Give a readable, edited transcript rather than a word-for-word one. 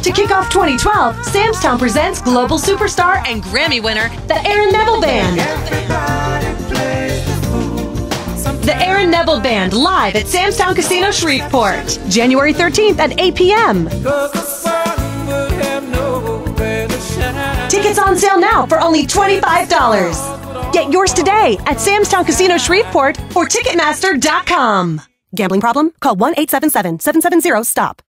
To kick off 2012, Samstown presents global superstar and Grammy winner, the Aaron Neville Band. The Aaron Neville Band live at Samstown Casino, Shreveport, January 13th at 8 p.m. Tickets on sale now for only $25. Get yours today at Samstown Casino, Shreveport or Ticketmaster.com. Gambling problem? Call 1-877-770-STOP.